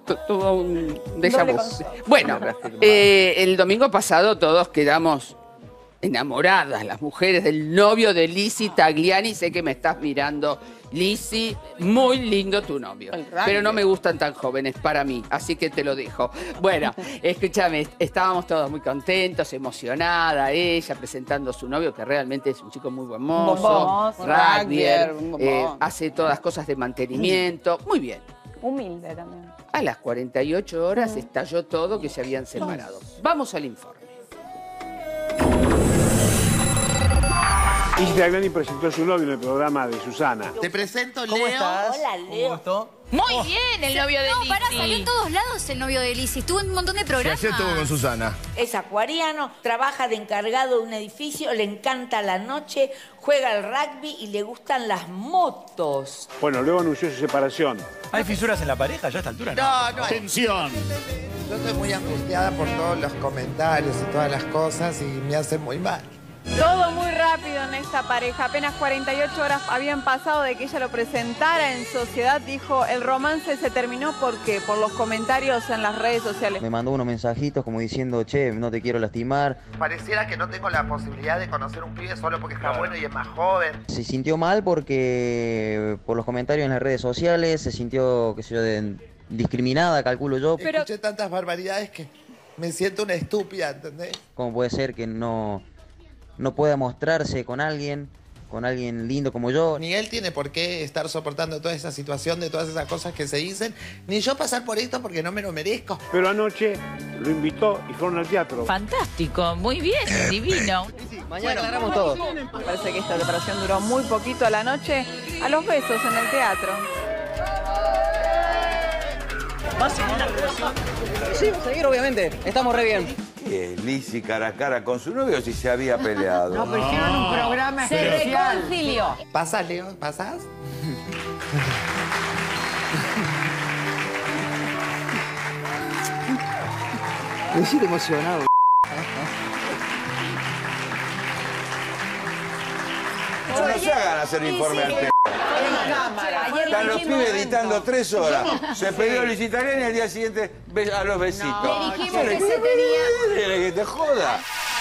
tuvo un déjà vu. Bueno, el domingo pasado todos quedamos enamoradas, las mujeres, del novio de Lizzy Tagliani. Sé que me estás mirando, Lizzy, muy lindo tu novio, pero no me gustan tan jóvenes para mí, así que te lo dejo. Bueno, escúchame, estábamos todos muy contentos, emocionada, ella presentando a su novio, que realmente es un chico muy buen mozo, rugbyer, hace todas cosas de mantenimiento, muy bien. Humilde también. A las 48 horas estalló todo, que se habían separado. Vamos al informe. Lizzy Tagliani presentó a su novio en el programa de Susana. Te presento, Leo. ¿Cómo estás? Hola, Leo. ¿Cómo Muy bien el novio de Lizzy. No, pará, salió en todos lados el novio de Lizzy. Estuvo en un montón de programas. Sí, ayer estuvo con Susana. Es acuariano, trabaja de encargado de un edificio, le encanta la noche, juega al rugby y le gustan las motos. Bueno, luego anunció su separación. ¿Hay fisuras en la pareja ya a esta altura? No. Tensión. Yo estoy muy angustiada por todos los comentarios y todas las cosas y me hace muy mal. Todo muy rápido en esta pareja. Apenas 48 horas habían pasado de que ella lo presentara en sociedad. Dijo, el romance se terminó porque por los comentarios en las redes sociales. Me mandó unos mensajitos como diciendo, che, no te quiero lastimar. Pareciera que no tengo la posibilidad de conocer un pibe solo porque está bueno y es más joven. Se sintió mal porque por los comentarios en las redes sociales se sintió, qué sé yo, discriminada, calculo yo. Pero... Escuché tantas barbaridades que me siento una estúpida, ¿entendés? ¿Cómo puede ser que no pueda mostrarse con alguien lindo como yo? Ni él tiene por qué estar soportando toda esa situación de todas esas cosas que se dicen, ni yo pasar por esto porque no me lo merezco. Pero anoche lo invitó y fueron al teatro. Fantástico, muy bien, divino. Mañana agarramos todo. Parece que esta separación duró muy poquito a la noche. A los besos en el teatro. ¿Vas a seguir la relación? Sí, vamos a seguir, obviamente. Estamos re bien. Lizzy cara a cara con su novio si se había peleado. No, pero hicieron un programa Se especial. reconcilió. ¿Pasas, Leo? ¿Pasas? Me siento emocionado. No se hagan hacer informe al tema. Están los pibes editando 3 horas. Se peleó Lizzy Tagliani y al día siguiente a los besitos. Le dijimos que se tenía... Que te joda.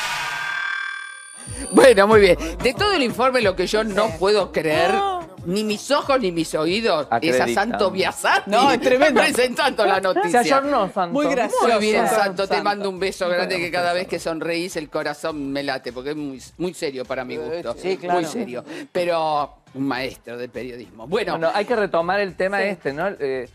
Bueno, muy bien. De todo el informe, lo que yo no puedo creer, ni mis ojos ni mis oídos, es a Santo Biasati. No, es tremendo. Presentando la noticia. Se ayornó, Santo. Muy gracioso. Muy bien, Santo. Te mando un beso grande, que cada vez que sonreís el corazón me late, porque es muy serio para mi gusto. Sí, claro. Muy serio. Pero un maestro del periodismo. Bueno, Hay que retomar el tema ¿no?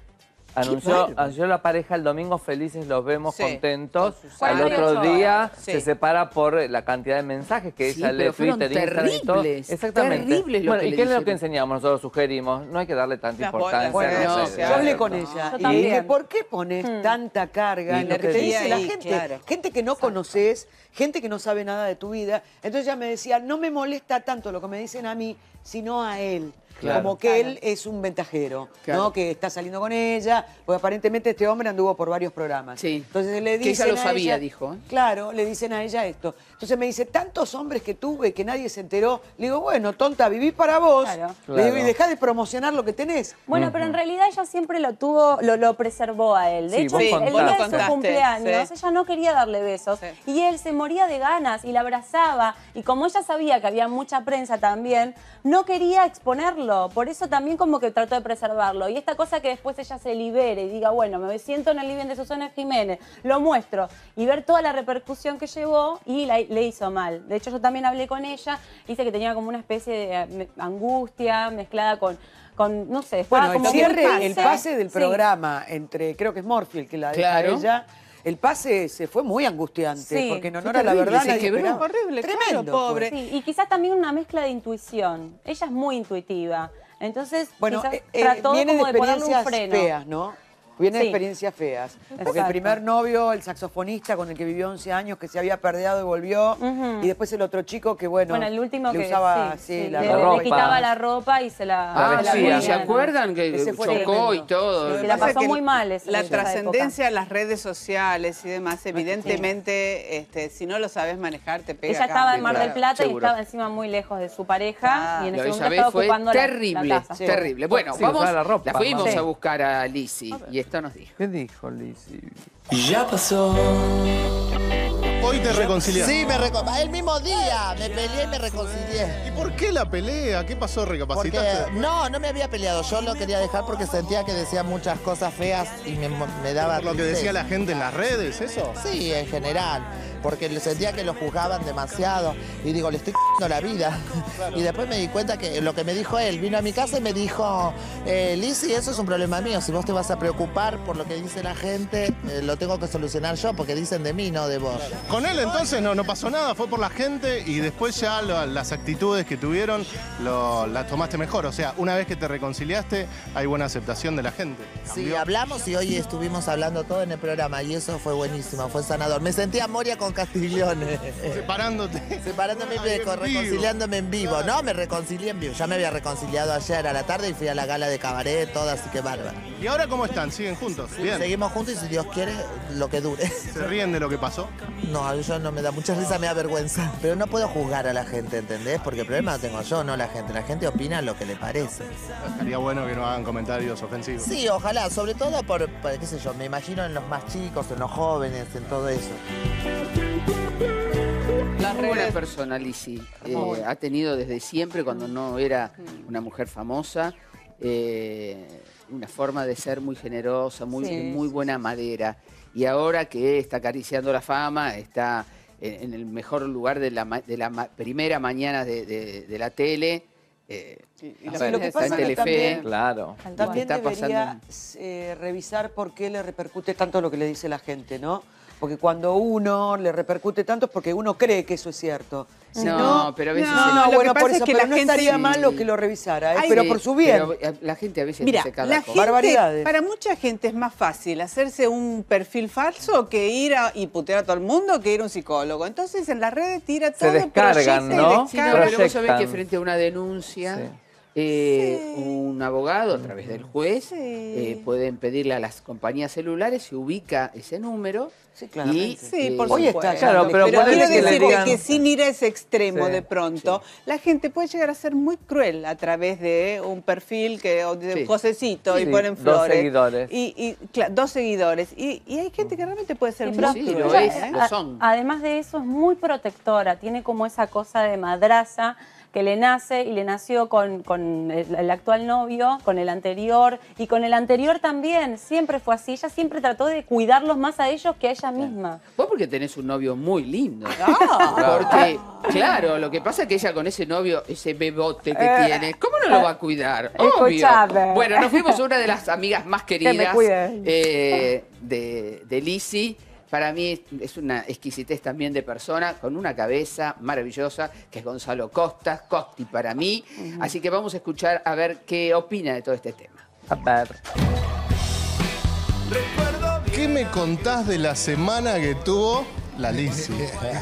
Anunció la pareja el domingo, felices, los vemos contentos. Al otro día se separa por la cantidad de mensajes que ella le Twitter, Instagram y todo. Exactamente. Terribles lo que ¿y le qué es lo dijeron? que enseñamos? Nosotros sugerimos, no hay que darle tanta importancia. Bueno, no, yo hablé con ella y dije, ¿por qué pones tanta carga en lo que te dice la gente? Claro. Gente que no conoces, gente que no sabe nada de tu vida. Entonces ella me decía, no me molesta tanto lo que me dicen a mí, sino a él. Claro. Como que él es un ventajero, ¿no? Que está saliendo con ella, porque aparentemente este hombre anduvo por varios programas. Sí. Entonces le Que dicen ella lo a sabía, ella, dijo. Claro, le dicen a ella esto. Entonces me dice, tantos hombres que tuve que nadie se enteró. Le digo, bueno, tonta, viví para vos. Claro. Le digo, y dejá de promocionar lo que tenés. Bueno, pero en realidad ella siempre lo tuvo, lo preservó a él. De Sí, hecho, vos el contaste. día de su cumpleaños, ella no quería darle besos. Y él se moría de ganas y la abrazaba. Y como ella sabía que había mucha prensa también, no quería exponerlo. Por eso también como que trató de preservarlo. Y esta cosa que después ella se libere y diga, bueno, me siento en el living de Susana Jiménez, lo muestro. Y ver toda la repercusión que llevó y le hizo mal. De hecho, yo también hablé con ella, dice que tenía como una especie de angustia mezclada con no sé, Bueno, como el pase del programa entre, creo que es Morfield que la deja ella, el pase se fue muy angustiante, porque en honor a la verdad se quebró. Horrible, tremendo, pobre. Sí, y quizás también una mezcla de intuición. Ella es muy intuitiva. Entonces, bueno, quizás trató viene como de de ponerle un experiencias freno. feas, ¿no? Viene de Sí. experiencias feas. Porque el Exacto. primer novio, el saxofonista con el que vivió 11 años, que se había perdido y volvió. Y después el otro chico que, bueno, el último le que usaba le quitaba la ropa y se la sí, ¿se ponía, acuerdan? ¿no? Que Ese fue chocó tremendo. y todo. Sí, la pasó muy mal esa La esa trascendencia época. de las redes sociales y demás, evidentemente, si no lo sabes manejar, te pega. Ella estaba en Mar del Claro, Plata y seguro. estaba encima muy lejos de su pareja y en Lo ese de momento esa vez estaba fue ocupando terrible, la casa. terrible. Bueno, Sí, vamos, usaba la ropa, la fuimos sí. a buscar a Lizzy y Esto nos dijo. ¿Qué dijo Lizzy? Ya pasó. Hoy te reconciliaste. Sí, el mismo día me peleé y me reconcilié. ¿Y por qué la pelea? ¿Qué pasó? ¿Recapacitaste? Porque no me había peleado. Yo lo quería dejar porque sentía que decía muchas cosas feas y me daba... ¿Por lo que decía la gente en las redes, eso? Sí, en general. Porque sentía que lo juzgaban demasiado. Y digo, le estoy c***ando la vida. Claro. Y después me di cuenta que lo que me dijo él, vino a mi casa y me dijo, Lizzy, eso es un problema mío. Si vos te vas a preocupar por lo que dice la gente, lo tengo que solucionar yo, porque dicen de mí, no de vos. Claro. Con él entonces no pasó nada, fue por la gente y después ya las actitudes que tuvieron las tomaste mejor. O sea, una vez que te reconciliaste, hay buena aceptación de la gente. ¿Cambió? Sí, hablamos y hoy estuvimos hablando todo en el programa y eso fue buenísimo, fue sanador. Me sentía Moria con Castiglione. Separándote. Separándome, reconciliándome en vivo. No, me reconcilié en vivo. Ya me había reconciliado ayer a la tarde y fui a la gala de cabaret, todo, así que bárbaro. ¿Y ahora cómo están? ¿Siguen juntos? Sí, bien. Seguimos juntos y si Dios quiere, lo que dure. ¿Se ríen de lo que pasó? No, yo no me da mucha risa, me da vergüenza. Pero no puedo juzgar a la gente, ¿entendés? Porque el problema lo tengo yo, no la gente. La gente opina lo que le parece. Estaría bueno que no hagan comentarios ofensivos. Sí, ojalá, sobre todo por qué sé yo, me imagino en los más chicos, en los jóvenes, en todo eso. Muy buena persona, Lizzy. Ha tenido desde siempre, cuando no era una mujer famosa, una forma de ser muy generosa, muy buena madera. Y ahora que está acariciando la fama, está en el mejor lugar de la primera mañana de la tele. Lo que pasa es que también, claro. También debería revisar por qué le repercute tanto lo que le dice la gente, ¿no? Porque cuando uno le repercute tanto es porque uno cree que eso es cierto. Si no, pero a veces... bueno, por eso, pero no estaría mal lo que lo revisara, pero por su bien. Pero la gente a veces dice cada cosa. Barbaridades. Para mucha gente es más fácil hacerse un perfil falso que ir y putear a todo el mundo que ir a un psicólogo. Entonces en las redes tira todo. Se descargan, ¿no? Sí, pero vos sabés que frente a una denuncia... un abogado, a través del juez, pueden pedirle a las compañías celulares, se ubica ese número. Sí, claramente. Por supuesto. Claro, pero quiero decir digan... que sin ir a ese extremo de pronto, la gente puede llegar a ser muy cruel a través de un perfil de un Josecito y ponen flores. 2 seguidores. Claro, 2 seguidores. Y hay gente que realmente puede ser muy cruel. Lo son. Además de eso, es muy protectora. Tiene como esa cosa de madraza que le nace y le nació con el actual novio, con el anterior y con el anterior también. Siempre fue así. Ella siempre trató de cuidarlos más a ellos que a ella misma. Vos porque tenés un novio muy lindo. Porque, claro, lo que pasa es que ella con ese novio, ese bebote que tiene, ¿cómo no lo va a cuidar? Obvio. Bueno, nos fuimos a una de las amigas más queridas de Lizzy. Para mí es una exquisitez también de persona, con una cabeza maravillosa, que es Gonzalo Costas, Costi para mí. Así que vamos a escuchar a ver qué opina de todo este tema. A ver. ¿Qué me contás de la semana que tuvo la Lizzy?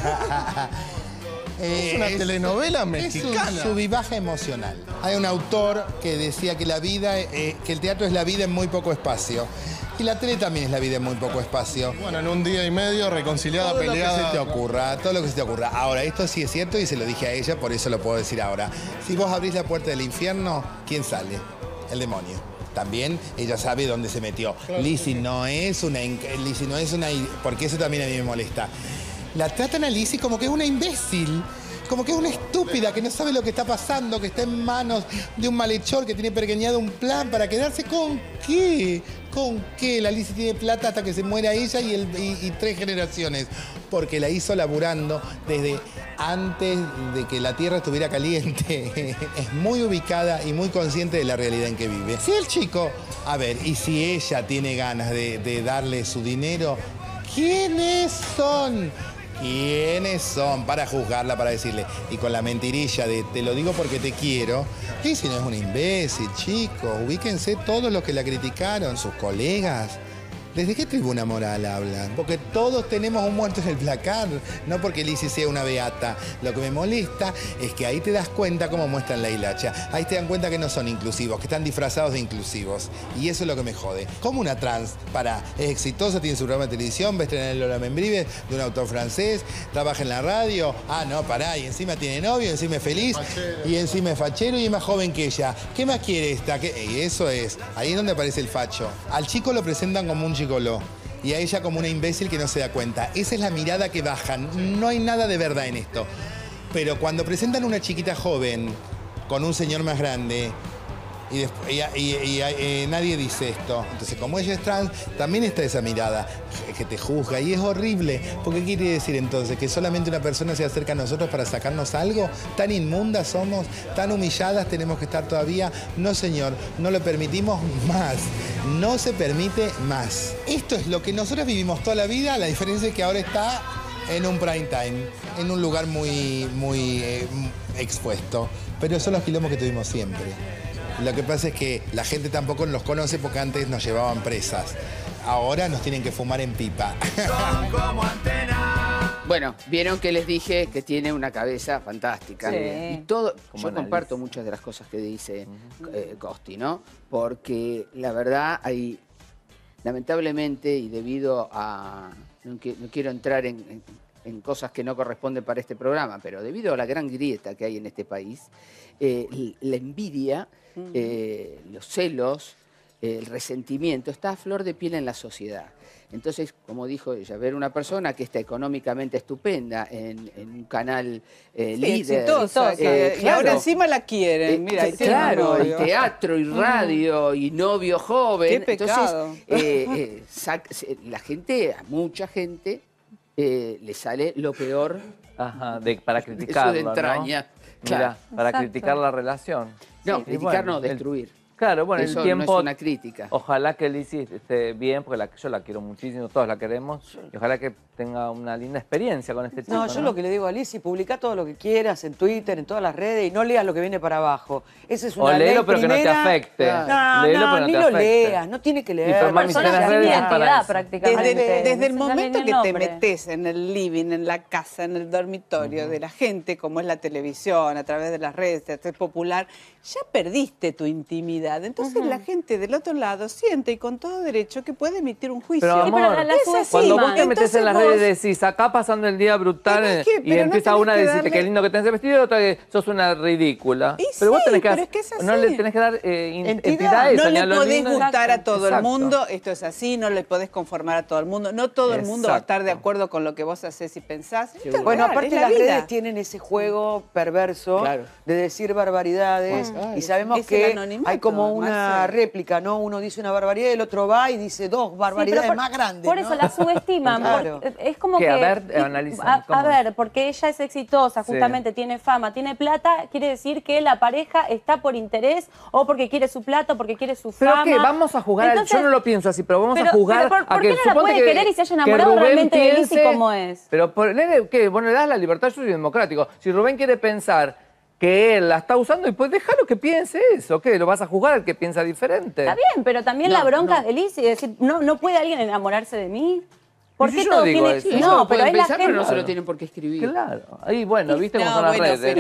Es una telenovela mexicana. Es un subibaje emocional. Hay un autor que decía que la vida, que el teatro es la vida en muy poco espacio. Y la tele también es la vida en muy poco espacio. Bueno, en un día y medio, reconciliada, todo peleada. Todo lo que se te ocurra, todo lo que se te ocurra. Ahora, esto sí es cierto y se lo dije a ella, por eso lo puedo decir ahora. Si vos abrís la puerta del infierno, ¿quién sale? El demonio. También ella sabe dónde se metió. Claro. Lizzy no es una... Porque eso también a mí me molesta. La tratan a Lizzy como que es una imbécil. Como que es una estúpida que no sabe lo que está pasando, que está en manos de un malhechor que tiene pergeñado un plan para quedarse con qué. ¿Con qué? La Lizzy tiene plata hasta que se muera ella y 3 generaciones. Porque la hizo laburando desde antes de que la tierra estuviera caliente. Es muy ubicada y muy consciente de la realidad en que vive. Si el chico, a ver, y si ella tiene ganas de darle su dinero, ¿quiénes son? ¿Quiénes son para juzgarla, para decirle? Y con la mentirilla de te lo digo porque te quiero. Lizzy no es un imbécil, chicos. Ubíquense todos los que la criticaron, sus colegas. ¿Desde qué tribuna moral hablan? Porque todos tenemos un muerto en el placar, no porque Lizzy sea una beata. Lo que me molesta es que ahí te das cuenta cómo muestran la hilacha. Ahí te dan cuenta que no son inclusivos, que están disfrazados de inclusivos. Y eso es lo que me jode. ¿Cómo una trans, es exitosa, tiene su programa de televisión, va a estrenar el Lola Membrives de un autor francés, trabaja en la radio? Ah, no, pará, y encima tiene novio, encima es feliz, y encima es fachero y es más joven que ella. ¿Qué más quiere esta? Y eso es, ahí es donde aparece el facho. Al chico lo presentan como un gigoló y a ella como una imbécil que no se da cuenta. Esa es la mirada que bajan. No hay nada de verdad en esto. Pero cuando presentan a una chiquita joven con un señor más grande y nadie dice esto. Entonces, como ella es trans, también está esa mirada que te juzga y es horrible. Porque ¿qué quiere decir entonces? ¿Que solamente una persona se acerca a nosotros para sacarnos algo? ¿Tan inmundas somos? ¿Tan humilladas tenemos que estar todavía? No, señor, no lo permitimos más. No se permite más. Esto es lo que nosotros vivimos toda la vida, la diferencia es que ahora está en un prime time, en un lugar muy expuesto. Pero son los quilombos que tuvimos siempre. Lo que pasa es que la gente tampoco los conoce porque antes nos llevaban presas. Ahora nos tienen que fumar en pipa. Bueno, vieron que les dije que tiene una cabeza fantástica. Sí. Y todo, yo comparto muchas de las cosas que dice Costi, ¿no? Porque la verdad hay, lamentablemente, y debido a... No quiero entrar en cosas que no corresponden para este programa, pero debido a la gran grieta que hay en este país, la envidia, los celos, el resentimiento, está a flor de piel en la sociedad. Entonces, como dijo ella, ver una persona que está económicamente estupenda en un canal líder. Exitosa, y ahora encima la quieren. Mira, claro, y teatro, y radio, y novio joven. Qué pecado. Entonces, la gente, a mucha gente, le sale lo peor. Ajá, para criticarlo, de entraña. ¿no? Mira, para criticar la relación. No, criticar no, destruir. Claro, bueno, eso el tiempo... no es una crítica. Ojalá que Lizzy esté bien, porque yo la quiero muchísimo, todos la queremos. Y ojalá que tenga una linda experiencia con este chico. No, yo lo que le digo a Lizzy, publica todo lo que quieras en Twitter, en todas las redes, y no leas lo que viene para abajo. Esa es una léelo, pero primera... que no te afecte. No, léelo, pero no ni te lo afecte. leas, no tiene que leer. Personas sin identidad prácticamente. Desde el momento que te metes en el living, en la casa, en el dormitorio de la gente, como es la televisión, a través de las redes, de ser popular, ya perdiste tu intimidad. Entonces la gente del otro lado siente, y con todo derecho, que puede emitir un juicio. Pero, amor, cuando vos te metes en las redes y decís, acá pasando el día brutal, y empieza una a decirte qué lindo que tenés el vestido, y otra que sos una ridícula. Pero vos tenés que no le tenés que dar entidad a eso. No le podés gustar a todo el mundo, esto es así, no le podés conformar a todo el mundo. No todo el mundo va a estar de acuerdo con lo que vos haces y pensás. Bueno, aparte las redes tienen ese juego perverso de decir barbaridades, y sabemos que hay como una réplica, ¿no? Uno dice una barbaridad y el otro va y dice dos barbaridades más grandes. Por eso la subestiman. Claro. Es como que... A ver, analizan. A ver, porque ella es exitosa, justamente tiene fama, tiene plata, quiere decir que la pareja está por interés o porque quiere su plata o porque quiere su fama. Pero que vamos a jugar, yo no lo pienso así, pero vamos a jugar ¿por qué no la puede querer y se haya enamorado realmente de Lizzy como es? Pero ¿qué? Bueno, le das la libertad, yo soy democrático. Si Rubén quiere pensar que él la está usando, y pues déjalo que piense eso. ¿Qué? ¿Lo vas a juzgar al que piensa diferente? Está bien, pero también la bronca de Lizzy, es decir, ¿no puede alguien enamorarse de mí? ¿Por qué todo tiene...? No, pero hay pensar, pero no se lo tienen por qué escribir. Claro. Ahí, bueno, viste cómo son las redes.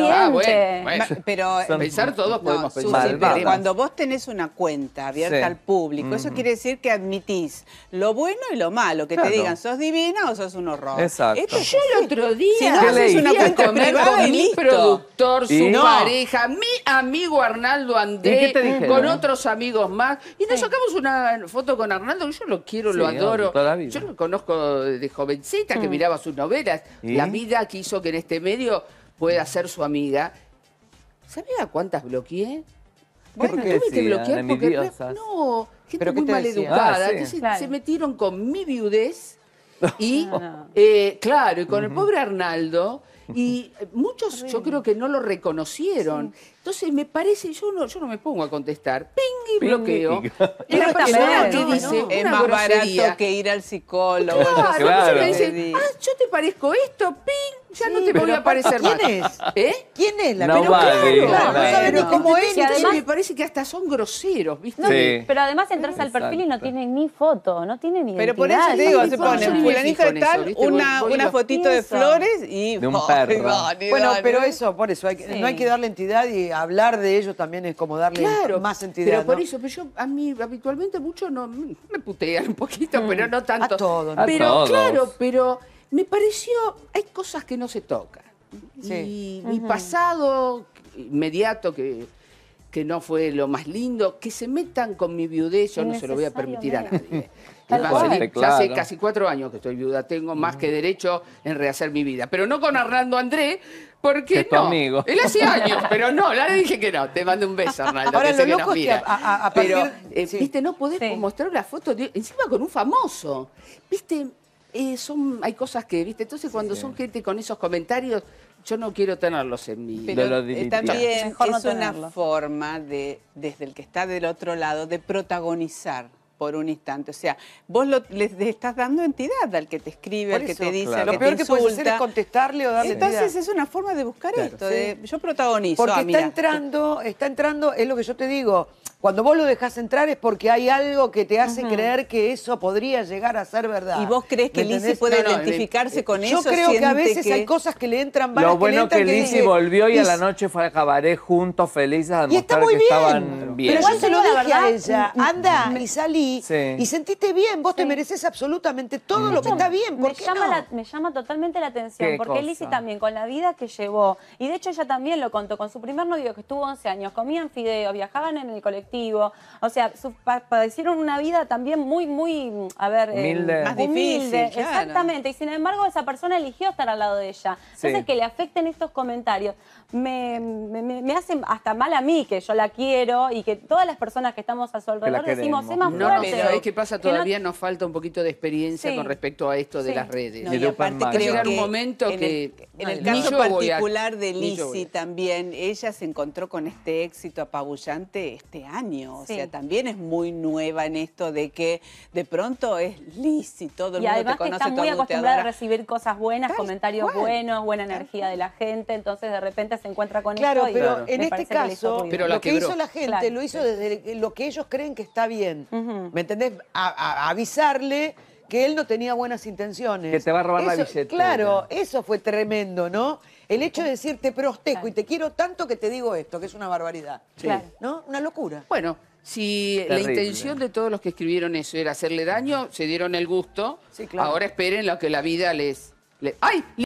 Pero pensar todos podemos pensar. Cuando vos tenés una cuenta abierta al público, eso quiere decir que admitís lo bueno y lo malo, que te digan, sos divina o sos un horror. Exacto. Yo el otro día si no haces una cuenta privada con y mi listo. productor, su pareja, mi amigo Arnaldo André, con otros amigos más, y nos sacamos una foto con Arnaldo, yo lo quiero, lo adoro. Yo lo conozco de jovencita, que miraba sus novelas. La vida que hizo que en este medio pueda ser su amiga. ¿Sabía cuántas bloqueé? Bueno, tuve que bloquear porque... No, gente muy maleducada. Entonces se metieron con mi viudez y, claro, y con el pobre Arnaldo. Y muchos yo creo que no lo reconocieron. Entonces me parece, yo no me pongo a contestar. Ping y bloqueo. Una persona que dice es más barato que ir al psicólogo. Claro, me dicen, yo te parezco esto, ping. Ya no te voy a aparecer más. ¿Quién es? ¿Eh? ¿Quién es la No vale, no saben ni cómo es. Y además me parece que hasta son groseros, ¿viste? Sí. Pero además entras al perfil y no tienen ni foto, no tienen ni Pero identidad. por eso te digo, se Yo ponen me fulanito fijo de en eso, tal, ¿viste? una Voy fotito de Eso. flores y... De un perro. Bueno, pero eso, por eso, no hay que darle entidad y hablar de ellos también es como darle más entidad. Pero por ¿no? eso, pero yo a mí habitualmente mucho no me putean un poquito, pero no tanto. A todos, ¿no? Pero A todos. claro, pero me pareció, hay cosas que no se tocan. Sí. Y mi pasado inmediato, que no fue lo más lindo, que se metan con mi viudez, yo no se lo voy a permitir a nadie. Tal Es más, cual. Felipe, ya hace casi 4 años que estoy viuda, tengo más que derecho en rehacer mi vida. Pero no con Arnaldo André, porque Que es tu no. amigo. Él hacía años, pero no, le dije que no. Te mando un beso, Arnaldo, Ahora, que sé lo que loco nos es que mira. a Pero, partir- viste, no podés mostrar una foto, encima con un famoso. Viste, hay cosas que, viste, entonces cuando son gente con esos comentarios, yo no quiero tenerlos en mi... Pero dividido. también Mejor no es una tenerlo. forma de, desde el que está del otro lado, de protagonizar por un instante. O sea, vos le estás dando entidad al que te escribe, Por al que eso, te dice, claro. al Lo que peor te que insulta. puedes hacer es contestarle o darle Entonces entidad. es una forma de buscar Claro, esto, de yo protagonizo. Porque mira, está entrando, es lo que yo te digo. Cuando vos lo dejás entrar es porque hay algo que te hace creer que eso podría llegar a ser verdad. ¿Y vos crees que ¿Me Lizzy entendés? puede No, no, identificarse con Yo eso? creo que a Siente veces hay cosas que le entran balas Lo bueno que Lizzy dice, volvió y a la noche fue al cabaret juntos, felices, a Y está demostrar muy que bien. estaban bien. Pero yo se lo Igual te digo la dije a verdad, ella, anda y salí Sí. y sentiste bien, vos te mereces absolutamente todo lo que está bien. ¿Por qué no? Me llama totalmente la atención, ¿Qué porque cosa? Lizzy también, con la vida que llevó, y de hecho ella también lo contó, con su primer novio que estuvo 11 años, comían fideos, viajaban en el colectivo, o sea, padecieron una vida también muy, a ver... Humilde. Más difícil, claro. Exactamente, y sin embargo esa persona eligió estar al lado de ella. Entonces Sí. que le afecten estos comentarios me hacen hasta mal a mí, que yo la quiero, y que todas las personas que estamos a su alrededor decimos, sé más No, fuerte. pero ¿sabés qué pasa? Que no- Todavía nos falta un poquito de experiencia Sí. con respecto a esto de Sí. las redes. No, y aparte Va a creo llegar que un momento en que... en el ni caso yo voy a- particular de ni yo voy Lizzy a- también, ella se encontró con este éxito apabullante este año. O Sí. sea, también es muy nueva en esto de que de pronto es Lizzy, todo el Y mundo además te que conoce, está todo muy el mundo te acostumbrada a adora. recibir cosas buenas, Tal comentarios cual. buenos, buena energía de la gente, entonces de repente se encuentra con Claro, esto y pero me en este parece que le hizo caso, ruido. Pero la lo que quebró. hizo la gente Claro. lo hizo desde lo que ellos creen que está bien. Ujú. ¿Me entendés? A avisarle que él no tenía buenas intenciones. Que te va a robar la Eso- billetera. Claro, eso fue tremendo, ¿no? El hecho de decir te protejo y te quiero tanto que te digo esto, que es una barbaridad. Claro. ¿No? Una locura. Bueno, si Terrible. la intención de todos los que escribieron eso era hacerle daño, se dieron el gusto. Sí, claro. Ahora esperen lo que la vida ¡Ay!